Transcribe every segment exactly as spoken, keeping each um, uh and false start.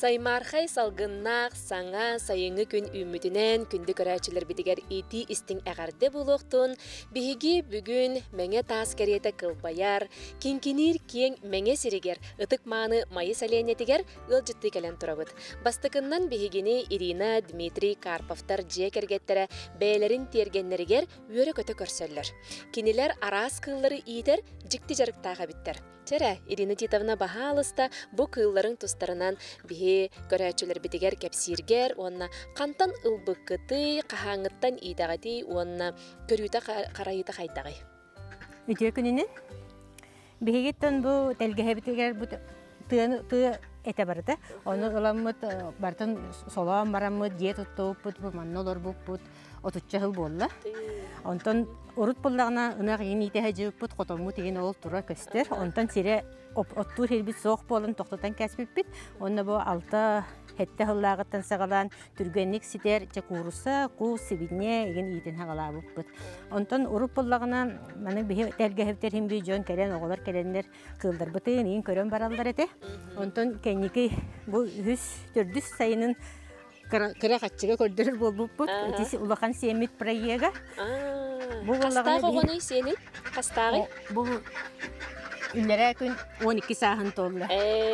Саймархай салгыннақ саңа сайыңы күн үмітінен күнді көрәчілер бітігер ити істің әғарды болуқтын, бігі бүгін мәңе тас кәреті қылбаяр, кенкенер кен мәңе сірігер, ұтық маны майы сәленетігер ұл жытты кәлен тұрабыд. Бастықыннан бігігені Ирина, Дмитрий, Карповтар жекергеттері бәйлерін тергенлерігер өрі көті көрсөллер. Кенелер арас қыллары иетер, жікті жарықтаға біттер. Чәрі, Ирина Титовна бағалыста бұ қылларын тұстарынан бігі көрәчілер бітігер кәпсиргер, онына қантан ұлбыққыты, қағаңыттан идағаты, онына көрюті қарайыты қайдағай. Үтіе күнінен, бігегеттен бұ тәлгіге бітігер бұ тұғы әті барыды. Оны ұламыд бартын солуан марамыд, дет ұттауып бұд, манны олар бұд бұд, отучча хыл болла. Онтан урут боллағына ынақ ең ите әжіп бұд, қотомы теген ол тұра көстер. Онтан сире оттур хелбит соқ болын тоқтатан кәспіп біт. Онна бұ алта хетті хыллағыттан сағалан түргенник ситер чакуруса ку сибидне еген итен хағала бұд бұд. Онтан урут боллағына мәнің бігі тәлгәхіптер хем бүй жон кәлен оғылар кәленлер қылдар бұтын ең көрен баралдар әте. Онтан кәнекі бұ үз түрдіс сайының кыра қатчыға көрдірір бол бұд. Өтесі ұлақан семет проега. Қастағы оғаны сенің? Қастағы? Бұл үлләрі күн он екі сағын толы.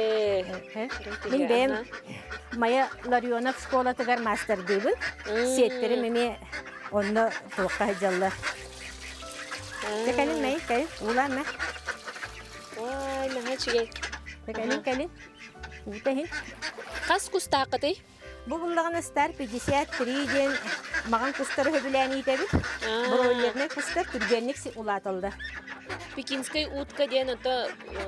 Мен бәйім Мая Ларионов школа тұғар мастер дейбін. Сеттері мәме онны тұлыққа жаллар. Кәлін мәй, кәлін, ұлан мәй. Ой, мәға чүгей. Кәлін, кәлін. Үтәхін. Қас күстақыды? Бұл бұллағын ұстар пятьдесят три ден маған күстары хөбіләні етәбіт. Бұролеріне күстар түргенлік ұлатылды. Пекинскай утка ден ото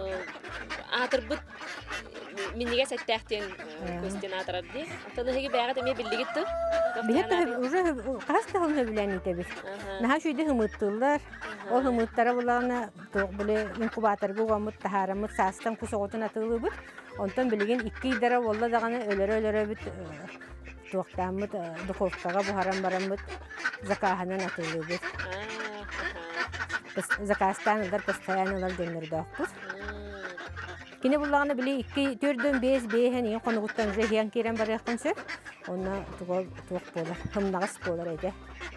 атыр бұд минеге сәттәқтен көстен атырар де. Атаны хеге бәғат әме білдігітті? Білетті уже қаста ғын хөбіләні етәбіт. Наға шүйді хымыттылар. Ол хымыттары бұлағына бұлы инкубаторғы ғамыт, тахарамыт, састан күсоғытын атылы бұд. Онтан білеген икки идара олла дағаны өлері-өлері бұд туақтамыд, дұқовтаға бұхарам барамыд, закаханан атылы бұд. Закастан ұлдар постоянылар дөнлерді ақпыз. Кені бұлағына біле икки төрден бес бейхен ең қонығыттан жүре хиян керен бар яқын сөп. Онна туақ болар, хымнағыс болар әйді.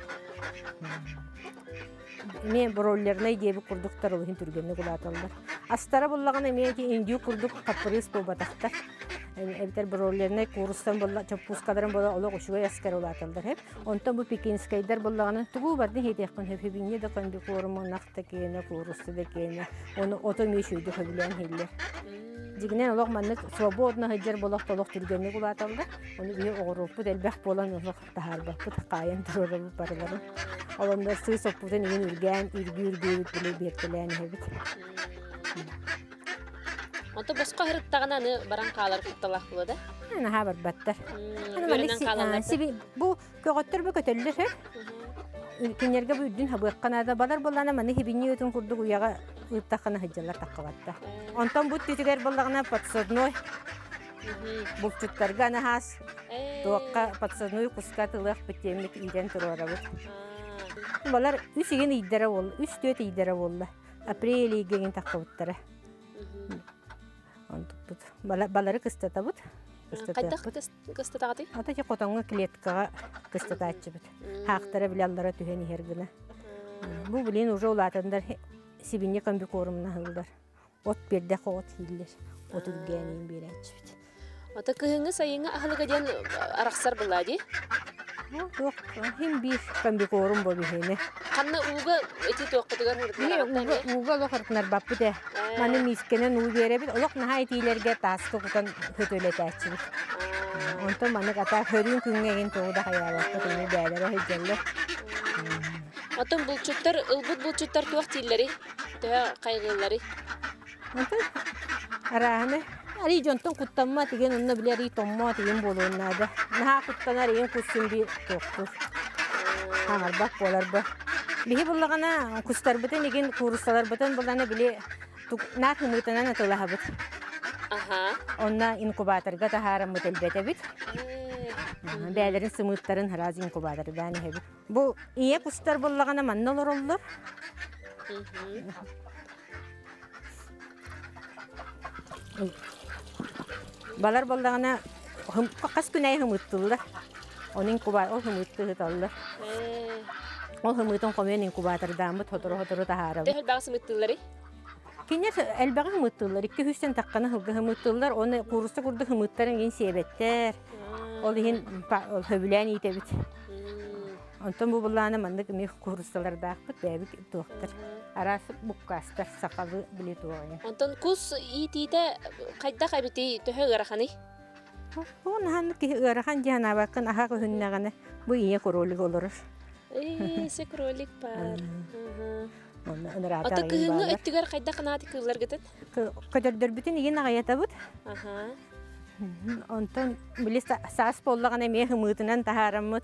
Мен бұроллеріне дебі құрдықтар олығын түргеніне құлатылдар. Астара бұлағына мен индию құрдық қапырыз бұл батақтар. Әбітер бұроллеріне курыстан бұлға, чаппускадарын бұлға олық ұшуға яскар олатылдар. Онтан бұл пекинскайдар бұлағына тұғу бардың хейдеқін хөпебіңе де қанбі қорымың нақты кейіне, курысты да кейіне. Оны ото мешуйді хөбілен хейлер. Дегінен олық маннық свободны хеджер бұлақ толық түргеніне құлатылдар. Оны бейі оғырып бұд әлбәқ болан олық тахар бақ бұд қайын тұрыры бұд барыларын. Олымдар сүй соппудын еген үрген, үргі-үргі біле бертіләні хебіт. Онта босқа хырыттағына аны баран қалар құтталақ бұлы да? Ана хабар баттар. Өрінен қалаларды? Бұл көғаттар бұл көтелілер хер. Кенерге бұл үрдін хабыққанада балар болана маны хебіне өтін күрді ұяға ұйттаққана хыджалар таққа батта. Онтан бұл түтігер болағына подсадной. Бұл түттарға ана хас. Туаққа подсадной құсқа тылық біттемік үйден тұруара бұд. Балар үс еген иддара бол, үс төт иддара болды. Апрель еген таққа бұттары. Балары кыстата бұд. Қайдақ кыстатағады? Ата ке қотаңға клеткаға кыстата атчы бұд. Хақтары білалдара түхен ергіні. Бұл білен уже олатындар себіне көмбі қорымына ғылдар. От бердәқ от хейлер. От үргенейін бері атчы бұд. Ата күйіңі сайыңы ағылыға ден арақсар бұлады? Жоқ, хем бір көмбі қорым бұл бейхені. Қанна уға өте тоққыдығар ғырдығар? Уға лоқ ұрқынар бап бұд. Маны мискенен у бере бит, олық наға етейлерге тасқы құтан хөтөлеті әтші бит. Онтан маны қата көрін күнгеген тоғыда қаялақта күнгі бәлері хөджелі. Атын бұлчуттар, ұлбұт бұлчуттар туақ тейлері, төе қайғылары? Онтан арағыны, әрі жонтан құттанма деген онына білері томма деген болуынады. Наға құттанар ең күсін бей тоқтыр. Қаңар бақ болар ба. Бейі бұлағана күстар бұтын еген құрысталар бұтын бұлағана біле Нақ хымытынан атылаға бұд. Онна инкубаторға тахарам бұд әлбәті бұд. Бәлерін сымыттарын хараз инкубатор бәні бұд. Бұл ие құстар болағана маннолар олар. Балар болағана Kas güney hımıttıllar. Onun inkubatör, o hımıttı tallar. O hımıtın komeyen inkubatörden bu hodoro hodoro taharam. Tehel bağısı mıttıları? Kinyer elbağı hımıttıllar. İki hüsten takkana hılgı hımıttıllar. Onu kurusta kurdu hımıtların gen sebetler. Olihin hövülen iyitebit. Ondan bu bullana mandık mi kurustalar dağıtıp bebek doktor. Arası bukkastar sakalı bile doğayın. Ondan kus iyitide kayda kaybeti töhe garakhani? Onun hanı ki garakan cana bakın aha hünnagane bu iyi koroluk olur. Eee sekrolik par. Onu rata. Ata kıhını ettigar kayda kanati kılar gıtın? Kadar dörbütün iyi nagayata bud. Aha. Ondan bile sas pollagana me hımıtınan taharamut.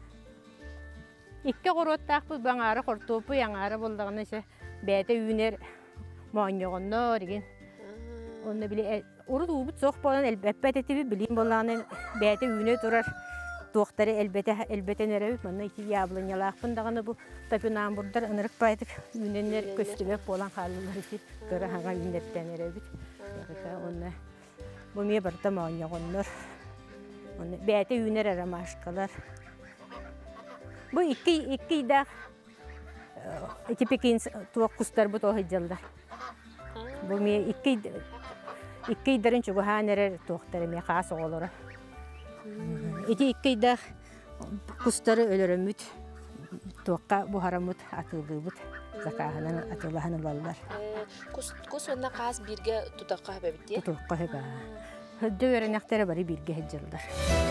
İkke qorottaq bu bangara qortopu yangara boldagana se bete üner moñogonno деген. Onu bile urut ubut soq bolan elbette tibi bilin bolan bete üne turar. Doktori elbette elbette nere bana iki yablanyalaqpın dagana bu tapınan burdar ınırık baydık ünenler köstübek bolan halları ki göre haga ünnetten nere bit. Onu bu me barta moñogonnor. Onu bete üner aramaşkalar. Bu iki iki de iki pekin tuak kustar bu tohijjalda. Bu mi iki iki derin çugu hanerer tuaktar mi khas olur. İki iki de kustarı ölürümüt tuakka bu haramut atıldı bu zakahanan atılahan lallar. Kus kus onda khas birge tutakka habebitti. Tutakka heba. Hüdde öğrenekleri bari birge hijjallar.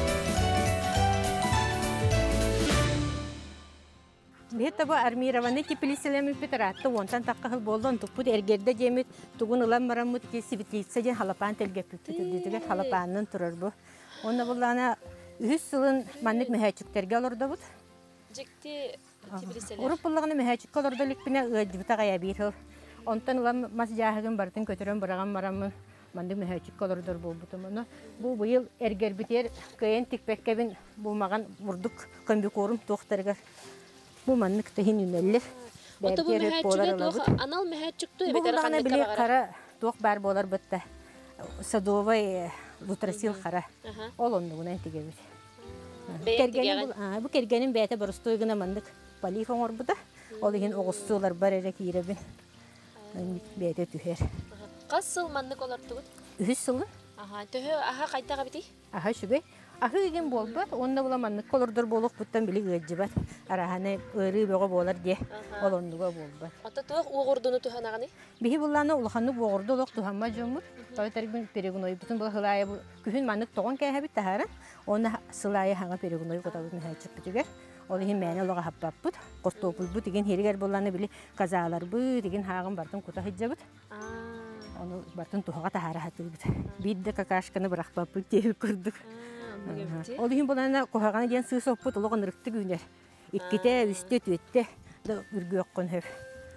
Bihta bu armiravanı ki polislemi bitarattı ondan takkahıl boldon tupu ergerde cemit tugun ulan maramut ki sibitliğitse gen halapan telgepüktü dediler halapanın turur bu. Onda bullana üç yılın manlık mühäçüklerge olurdu bu. Cikti tibriseler. Urup bullağını mühäçük olurdu likbine ıcıbıta gaya bir hıl. Ondan ulan mas jahıgın bartın kötürün bırağın maramın mandık mühäçük olurdur bu butumunu. Bu bu yıl erger biter kayın tikbekkebin bulmağın vurduk kombikorum tohtargar. Bu manlık tehin yönelir. Ota bu mühäçüge tuğ anal mühäçüktu evet arakanlık bile kara tuğ bar bolar bitti. Sadovay lutrasil kara. Ol onu buna intigebiz. Bu kergenin bete barustoyguna mandık. Palifon or bu da. Olihin oğustular barerek yirebin. Bete tüher. Kasıl manlık olardı? Üç yılı. Aha tühe aha kayda kabiti? Aha şüge. Ahı igen bolbat, onda bulamanlık kolordur boluk buttan bili gıcıbat. Arahane ırı boğa bolar diye, olonduga bolbat. Ata tuğ uğurdunu tuhanağını? Bihi bulanı ulahanı boğurdu oluk tuhanma jomur. Tabi tarifin perigun oyu, bütün bu hılaya kühün manlık toğun kaya bit taharan. Ona sılaya hanga perigun oyu kotabut mihal çıktı tüger. Olihin mene olaga habbap but. Kostopul bu digen heriger bulanı bili kazalar bu digen hağın bartın kuta hıcabut. Onu bartın tuhaga tahara hatır bit. Bidde kakaşkanı bırakbap bu diye kurduk. Olihin bulana kohagana gen sığ sohbut oluğun ırıktı güner. İkkite, üstte, tüette da ürgü okkun hep.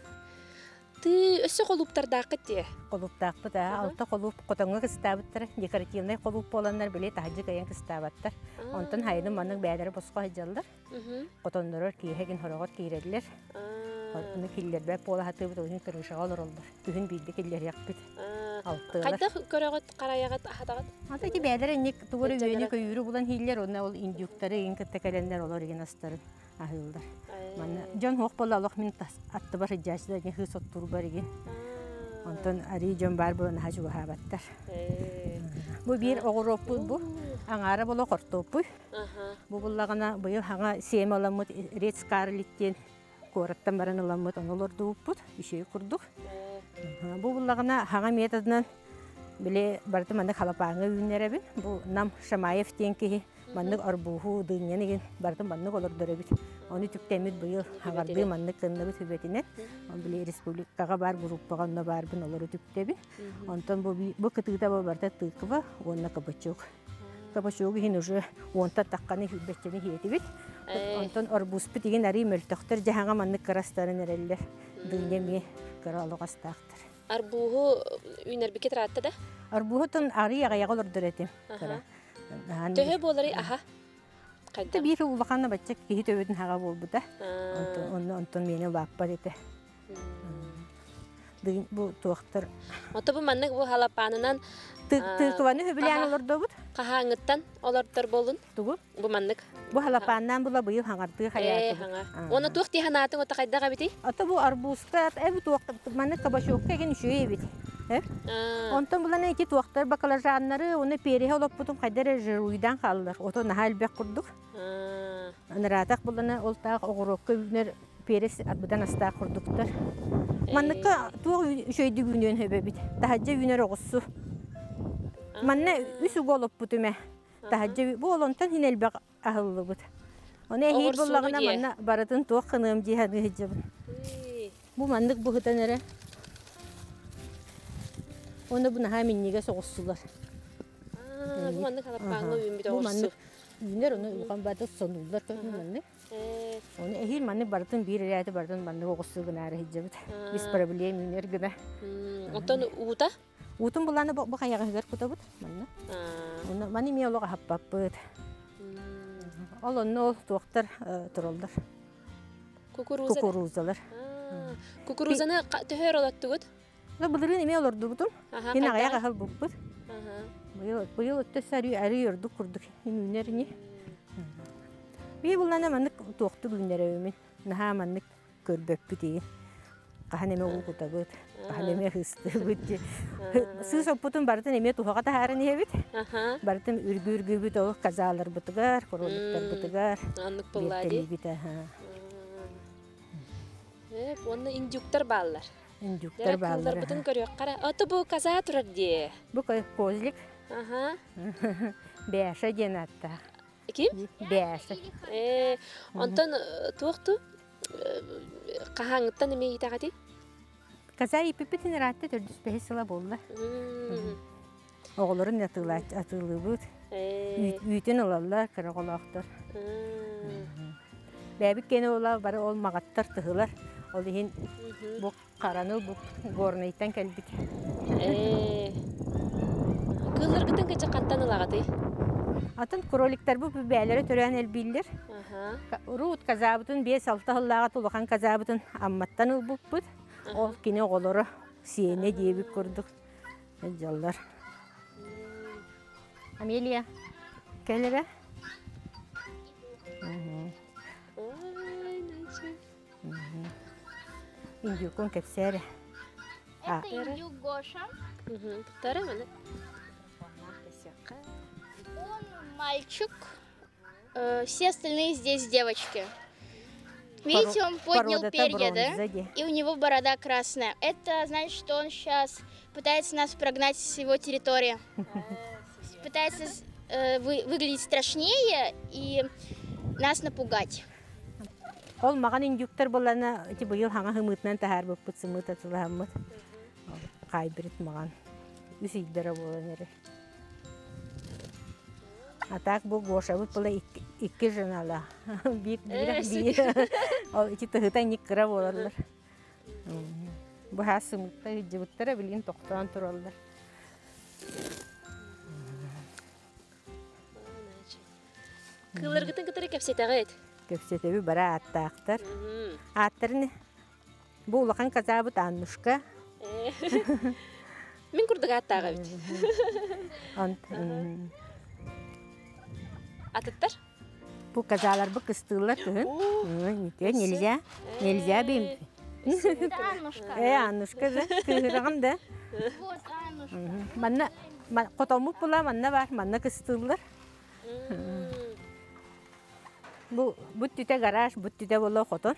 Tı össü koluptar dağıt diye? Kolup dağıt da, altta kolup kotonga kıstabıttır. Dekorativnay kolup olanlar bile tahcı kayan kıstabıttır. Ondan hayırın manık bəyələri bosqa hıcallar. Kotonları kiyhegin horoğut kiyirediler. Onu killer bək bola hatı bu da kırışağı olur olur. Tühün bildi killer yakbit. Kayda köröğüt qarayağıt ahadağıt? Ata ki bəyələri ennek tuğuru üyeni köyürü bulan hiller ona ol indiyukları en kıttekelenler olur egen astarın ahıllar. John hoq bola Allah min attı bar hıcacı da gen hıs ottur bar egen. Ondan ari John bar bu naha şu habattar. Bu bir oğuropu bu. Angara bola qortopu. Bu bullagana bu yıl hanga siyem alamut red scarlet'ten korattan baran alamut onolor duuput işe kurduk. Bu bullagana hanga metodundan bile bartı mandık halapağı ünlerebin. Bu nam Şamayev tenki mandık arbuhu dünyanı gen bartı mandık olur dörebit. Onu tüktemit bu yıl hangardığı mandık kınlıbı tübetine. On bile Respublikaga bar gruppaga onda bar bin olur tüktebin. Ondan bu bu kıtıda bu bartı tıkıva onunla kapaçok. Kapaçoğu hin ucu onta takkanı hübbetçeni hiyetibit. Ondan arbus bitigen ari möltöktür jahanga mandık karastarı nereller. Dünya mi karalı qastaktır. Arbuhu üner biket rahatta da? Arbuhutun ari yağa olur döretim. Töhe bolari aha. Kayda bir ulaqanna batacak ki töbedin haga bol bu da. Ondan ondan meni lappa dete. Bu tuaqtır. Ota bu manlık bu halapanından tıkıvanı höbülen olur da bu. Kahangıttan olortar bolun. Тугу. Bu manlık. Бу халапааннан була быйыл хаңарды Э, хаятты. hanga. Onu tuq tihanatın ota kaydaga biti. Ата бу арбузта эбит уақыт маны кабашокка ген үшөй эбит. Э? Aa. Онтон булана эти туактар бакалажаннары оны переhe олоп бутум кайдары жыруйдан калдыр. Ото нахал бек курдук. Aa. Анаратак булана олтак огорокка үнер перес атбыдан аста курдуктар. Манныка туак үшөйдү күнөн хөбөбит. Тахажа үнер огуссу. Манна үсү голоп бутуме. Тахажа бу олонтон хинелбек ахыллыбыт. Оны эхил Оғырсуны буллагына дие. манна баратын туак кыным жихады хиджабын. Эй. Бу мандык бухытан эре. Оны буна хаминниге соғуссулар. Aa, bu manlık halapağına uyum bir de Бу olsun. мандык үйнер оны уган бады сонуулар көмү мандык. Э, Оны эхил мандык баратын бир ряты бардын мандык огуссу гына хиджабыт. Бис проблем үйнер гына. м, Ondan uğuta. Утун буланы бу хаягыгар кутабыт манна. Aa. Оны мани миолога хаппаппыт. м, Ол онно туактар туралдар. Kukuruza. da. Кукурузалар. Aa, Kukuruzanı ka- töhör olattıgıt. Ла булырын эме олорду бутун. Aha, Хин kayda. аяга хал буппыт. Aha. Быйыл быйыл өттөсәри ари йөрдү курдук. Үйнерни. Би булана мандык туакту günнәрәмен. Наха мандык көрбөппү ди. Каханеме укутабыт. Каханеме хысты бит. Сыз опутун бардын эме тухага тахарын ебит. Aha. Бардын үргүргү бит ол казалар бутугар, королуктар бутугар. Anlık bulladı. Бит ha. Hep onda injuktar ballar. Индюктар Dere kıllar баллар. bütün görüyor. Kara, atı bu kaza turar diye. Бу козлик Aha. бәшә денатта. Kim? Бәшә. Ee, ondan tuğtu. Kahangıttan emeği tağati. Каза ипипитин ратта төрдүс бәһисла болла. Оголорун ятылач атылыбыт. Ee. Үйтен олалар караголактар. Бәбик кене ола бары ол магаттар тыгылар. Ол дихин бу караны бу горнайтан калбит. Ee. Kıllar gıtın kaça kantan ılağatı. Атын кроликтар бу бәләре төрән элбиллер. Aha. Рут казабытын бес алты хыллага тулган казабытын амматтан ылбыппыт. Ол кине оголору сиене диебик көрдүк. Жаллар. Амелия. Келере. Ay, neyse. Индюкон кепсере. А, Это индюк Гоша. Hı. Tutarım onu. Он мальчик. Э, Все остальные здесь девочки. Видите, он поднял порода-то перья, да? бронза. И у него борода красная. Это значит, что он сейчас пытается нас прогнать с его территории. Пытается э, вы- выглядеть страшнее и нас напугать. Ол маған индюктар болана ти быйыл хаңа хымытнан тахар быппыт сымыт атыламыт. Кайбирит маған. Үсейдері болан ере. Атак бу Гоша бу була икки жынала. Бир бир бир. Ол ити тыгыта никкыра болалар. Бу хасымытта жыбыттара билин токтан туралар. Kıllar gıtın gıtırı kepsete gayet. Кепсетеби бара аттаактар. Аттарын бу улахан казабыт Аннушка. Min kurduk hatta bit. Ант Atıttar. бу казалар бу кыстылар тыгын. Ните нельзя. Нельзя бим. Это Аннушка. Э Аннушка да кырган да. Вот Аннушка. Манна котомуп була манна бар манна кыстылар. Бу бу түтә гараж, бу түтә була хотон.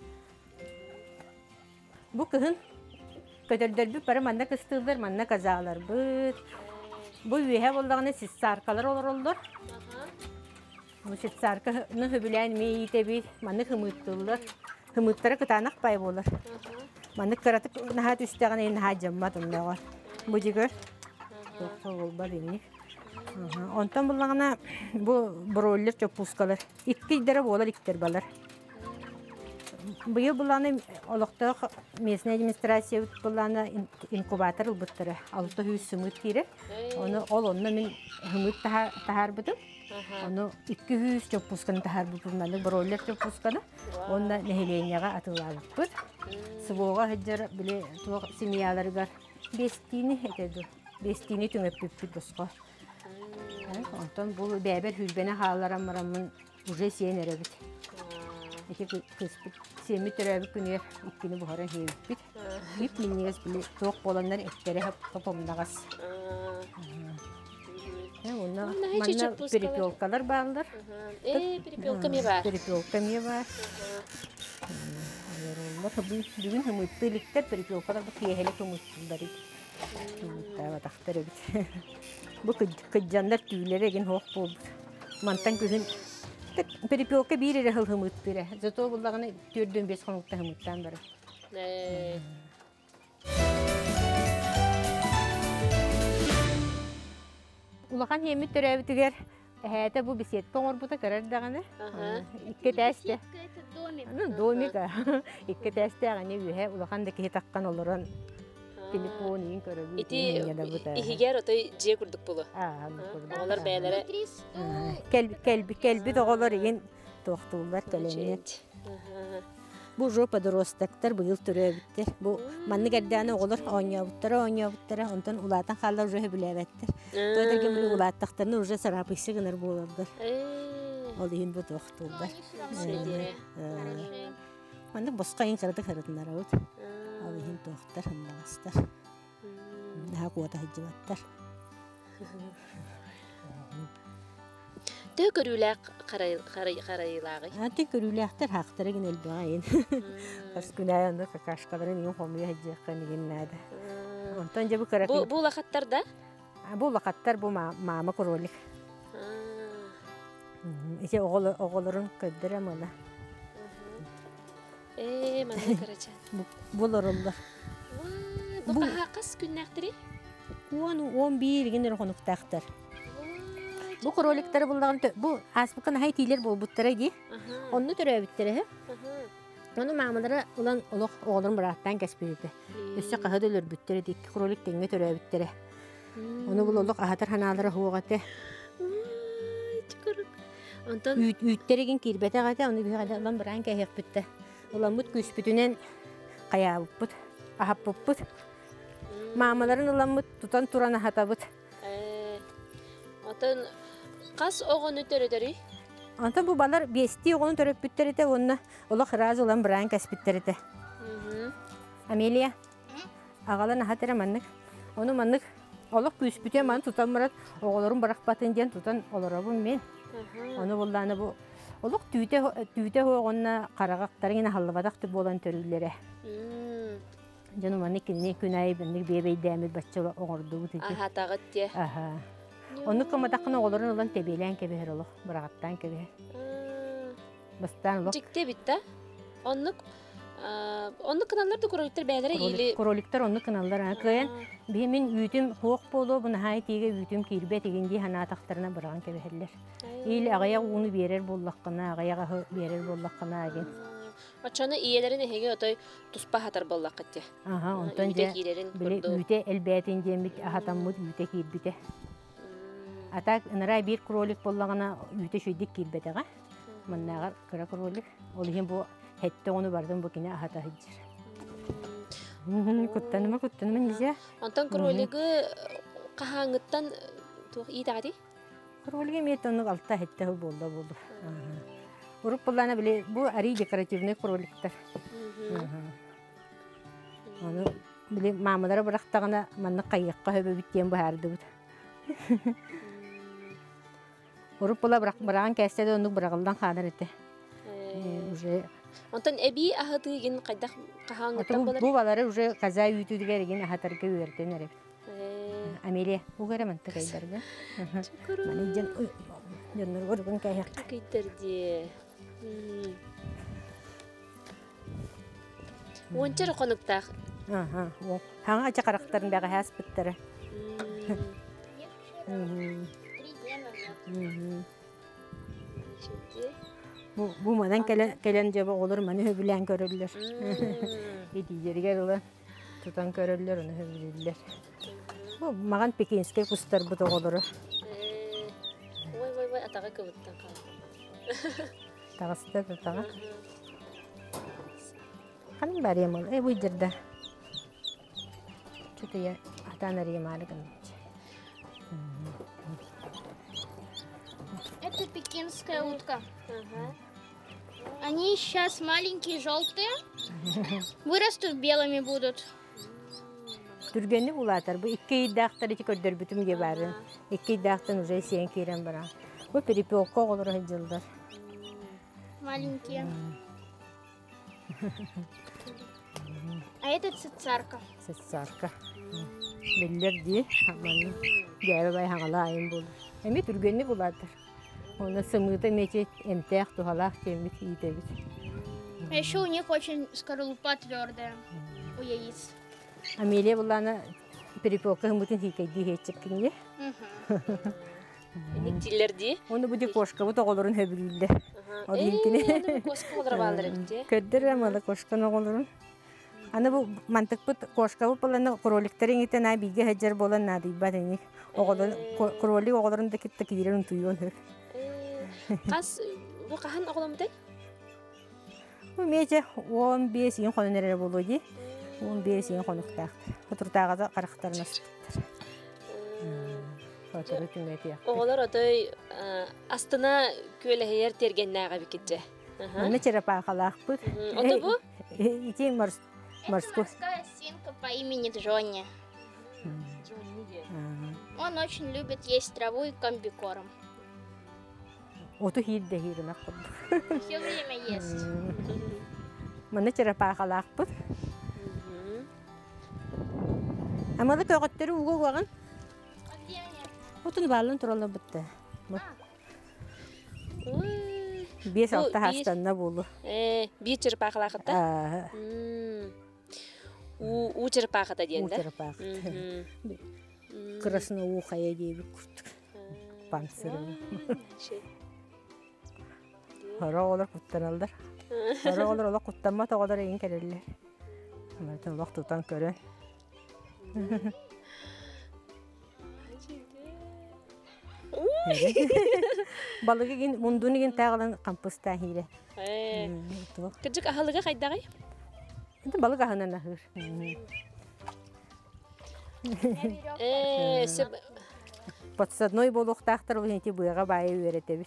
Бу кыһын көтөлдөрбү бары манна кыстылар, манна казалар бу. Бу үйе булдагына сис саркалар олоролдор. Бу сис сарка ну хөбүлән мейте би манна хымыттылар. Хымыттары кытанак пай болар. Манна каратык нахат үстәгән ин хаҗаммат ундагы. Бу җигөр. Ол бар инде. Онтан булгана бу бройлер чопускалар. Икки дәре болар иктер балар. Быйыл буланы олокта местная администрация буланы инкубатор бултыра. Алты жүз сымыт кире. Оны ол онны мен хымыт тахар бутым. Оны икки жүз чопусканы тахар бутымны бройлер чопусканы. Онда нехеленияга атылалып бут. Сыбога хаҗар биле тук семьяларга бестини этеду. Бестини түңөп бүппүт боско. Ondan bu bäber hülbene halaram maramın уже сен эребит. Эти кыспыт семи төрөбү күнүр иккини бухаран хебит. Бип миннес биле ток боландар эттере хап топомнагас. Э, онна манна перепелкалар баалар. Э, перепелка ме бар. Перепелка ме бар. Алар бүгүн бүгүн хымыттылыктар перепелкалар бу киехелек хымыттылдар. Таба тахтар бит. Бу кыджандар түүлери ген хок болду. Мантан күзүн перепелка бири хыл хымыт бире. Зато буллаганы төрдөн бес хонукта хымыттан бар. Э. Улахан хемит төрөбүтүгер Эта бу бесед тоңор бута көрөр даганы. Икке тесте. Это домик. Ну, домика. Икке тесте аганы үе улахан да ки таккан олорон телефон ин көрөбү. Ити ихигер отой же курдук болу. А, Олар бәйләре. Келби келби келби доголор ин токтулар келени. Бу жопа доростактар быйыл төрөбүттер. Бу манны гәрдәне оголор оңябыттар, оңябыттар, онтан улатан халлар уже билебеттер. Тойдырген бу улаттактарны уже сарапысы гынар болордор. Ол ин бу токтулар. Манны босқа ин кырды кырдынар ут. Ал ин токтар хандастар. Да куата хҗибаттар. Тэ көрүләк карай карай карайлагы. Аты көрүләктер хактары генә элбәгән. Бас күнәяны какашкаларын ин хомия хҗәккән геннәдә. Онтан җабы карак. Бу бу лакаттарда? Бу лакаттар бу мама королик. Ise oğul oğulların köddere mala. Ee, mana karacan. Bu lorullar. Bu kakas günnäktiri? Onu on bir günler konuktaktır. Bu krolikleri bulduğum bu asbıkın haytiler bol buttara di. Onu türe bittere. Onu mamalara ulan oluq oğlum bıraktan kesbirdi. Üsse qahadılar bittere dik krolik denge türe bittere. Onu bululuq ahatar hanalara huğatı. Ondan ütterigen kirbete gata onu bir gada ulan bıran kehek bitti. Ulan mut güçbütünen kaya buput, ahap buput. Mamaların ulan mut tutan turana hatabut. Ondan kas oğunu töröderi? Ondan bu balar besti oğunu töröp bitterite onunla ula kıraz ulan bıran kes bitterite. Amelia, ağalan ahatera manlık. Onu manlık olaq güçbütünen man tutan marat oğulların bırak batın diyen tutan olarabım men. Onu bulduğunu bu olaq tüyte tüyte hoğunna qaragaqtar yine hallıbadaq bolan törülere. Canım anne kinne günay benlik bebey demir bachça oğurdu dedi. Aha tağıt diye. Aha. Onu kamadaqını oğulların olan tebelen keber olaq bıraqattan keber. Bastan olaq. Cikte bitti. Onluk Onu kanallar da krolikler bəyləri ili. Krolikler onu kanallar ha. Kıyan benim yütüm hoq bolu bunu haytiga yütüm kirbet egindi hana taqtarına bırağan keberler. İli ağaya onu verir bollaqına, ağaya verir bollaqına gen. Açana iyelerin hege otoy tuspa hatar bollaqıtı. Aha, ondan je bile yüte elbetin jemit ahatamut yüte kirbite. Atak nara bir krolik bollaqına yüte şuydik kirbetega. Mannagar kara krolik. Olihim bu hette onu bardım bugüne ahata hicir. Kuttanıma kuttanıma nice? Ondan kroliği kahangıttan tuğ iyi dağdı? Kroliği miyet onu altta hette hu bolda boldu. Urup bulana bile bu ari dekoratifne krolikler. Onu bile mamalara bıraktığına manna kayıkka höbe bittiyen bu herdi bu. Urup bula bırakın kestede onu bırakıldan kadar etti. Ondan ebi ahadı gen qayda kahangıttan bolar. Bu baları уже kaza yütü digerigen ahatarga verden erep. Amelia bu garamın takaydarga. Mani jan jannar gorgun kayak. Kaydardi. Onçar konukta. Aha, o. Hang aja karakterin daga haspittere. Bu bu madan gelen gelen cevap olur mani höbülen görürler. Edicerger olan tutan görürler onu höbüller. Bu magan pekinske kustar bu doğulur. Vay vay vay atağa kıvıttan kal. Tağısta da tağa. Kan bari mal e bu jirda. Çutuya atan arıya malıkın. пекинская утка. Они сейчас маленькие, желтые, вырастут белыми будут. Түргенни булатар. Бу икки идактар ити көдөр бүтүм ге барын. Икки идактан уже сен кирен бара. Бу перепелка олор жылдар. Маленькие. А это цицарка. Цицарка. Беллер ди, аман. Гәбе бай хаңала айын булды. Эми түргенни булатар. Оны сымыта мечет эмтех тухалах темит идебит. А еще у них очень скорлупа твердая у яиц. Амелия булана перепелка хымытын хикайди хечеккинге. Никтиллерди. Оны буди кошка бу тоголорун хөбүлдү. Э, кошка олар балдыр бите. Көддөр амала кошканы оголорун. Аны бу мантык бу кошка бу булана кроликтерин итен а биге хаҗар болан нады бадыны. Оголор кролик оголорун да китте кирен туйон. Кас бу кахан оголомдай? Бу мече он беш ин хоннере болуди. он беш ин хонуктак. Отуртагада карактарнас. Фатары күнөтия. Оголор отой астына көлехер тергеннага бикитже. Аны черепа халак бу. Ото бу? Ити морс Это морская свинка по имени Джонни. Он очень любит есть траву и комбикорм. Ото хидде хирнак бу. Все время ест. Маны черепа халак бу. Амада көгөттөрү угу багын. А где они? Отун балын туралла бутта. Бес алты хастанна болу. Э, бир черпакалакта. Аа, У у черпаката диенде. утерпак. Красна ухая дейби курт. Пансыры. Хара олар куттаналдар. Хара олар ола куттанма тоголар эйин келелер. Мартын вакыт тутан көрө. Балыгы ген мундуны ген тагылан кампуста хире. Э. Кыжык ахалыга кайдагай? Энди балык ахынан ахыр. Э, сөп. Подсадной болуктактар бу эти буяга байы беретебит.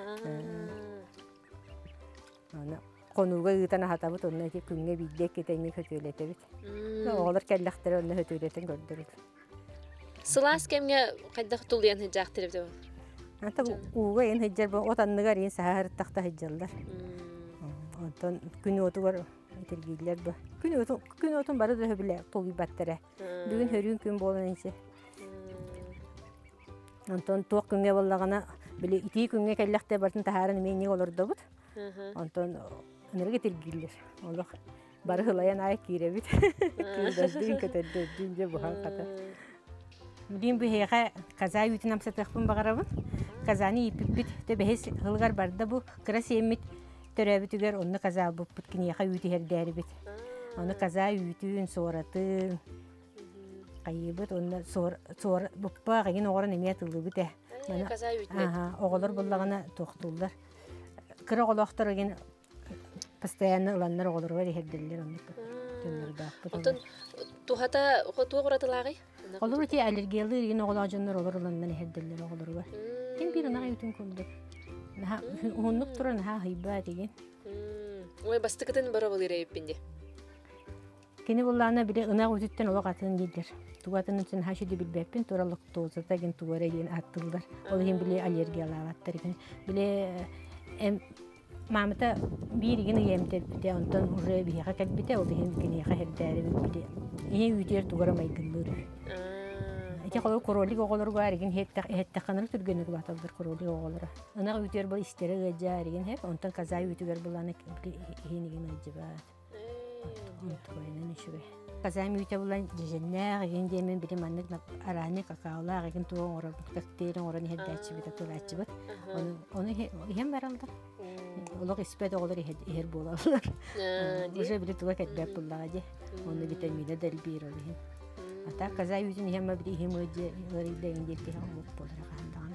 Ана конуга ытана хатабыт онна эти күнгө биддек кетени көтөлетебит. Олар келлектер онна көтөлетен көрдүр. Сылас кемге кайдак тулуян хыжактырып деп. Ата уга ен хыжжар бу отанныгар ен сахар такта хыжжалдар. Онтон күнү отугар тергилер бу. Күнү отун күнү отун бары да хөбүле тоги баттара. Бүгүн хөрүн күн болон энсе. Онтон ток күнгө боллагана биле ити күнгө келлекте бартын тахарын мени олорду бут. Онтон энерге тергилер. Олох бары хылаян ай киребит. Күндөрдүн көтөддү динже бухан ката. Дин бихега каза ютинам сатахпын багарабын. Казаны ипиппит төбехес хылгар барда бу красемит төрөбүтүгөр онны каза бу путкинеха ютихер дәрбит. Оны каза ютүн соратын кайыбыт онны сор сор буппа гын огорун эме тылыбыт э. Каза ютмет. Ага, оголор буллагана токтулдар. Кыра голоктор ген постоянно уланнар оголорго дехерделер онны. Онтон тухата хоту горатылагы? Олор ти аллергиялы ген оголажыннар олор уланнан дехерделер оголорго. Ким бир нага ютун кулду. Наха оннук туран ха хайба деген. Ой бастыкытын бара болыр эппинде. Кени буллана биле ына үтүттен оло катын дидер. Тугатын үчүн хашиди билбеппин туралык тоозата ген тугара ген аттылдар. Ол ген биле аллергиялааттар ген. Биле эм мамата бир ген емтеп бите онтон уже бихака кетбите ол ген кени хердери биле. Эне үтер тугара майгыллыр. Эти колор королик оголор бар ген хетте хетте каныр түргөнү баталдар королик оголора. Ына үтер бол истере гажар ген хеп онтон каза үтүгөр буланы хениген ажыба. Онтойнан ишүбе. Казами үтө булан женнер ген демен бири маннык араны какаолар ген туон ора коктейлин ора хеддачы бит атылачы бит. Оны оны хем баралдар. Олог испет оголор хер болалар. Уже били туга кетбеп буллади. Оны витамины дел бир олин. Ата каза үтүн хем бири хем өдө өриден дете хамык болар кандаган.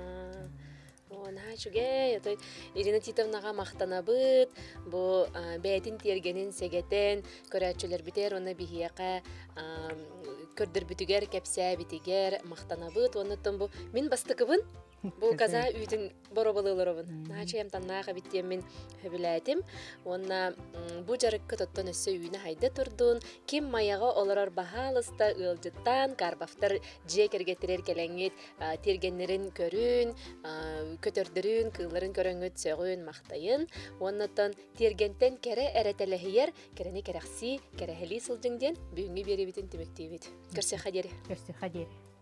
Начуге, той Ирина Титовнага мактанабыт, бу бәйтин тергенин сегетен көрәчүләр битер, оны бихияка көрдөр бүтүгер кепсә битигер мактанабыт, оны тон бу мин бастыкыбын. Бу каза үтүн бороболылырыбын. Начем таннаага биттемин хөбүләтим. Онна бу жарыкка тоттон өссө үйүнө хайда турдун. Ким маяга олорор бахалыста ылжыттан карбафтар же кергетирер келеңит тергеннерин көрүн, көтөрдүрүн, кылларын көрөңөт сөгүн мактайын. Оннотон тергентен кере эретелехиер, керени керекси, керехели сылжыңден бүгүнгү берибитин түмөктүбүт. Көрсө хадери. Көрсө хадери.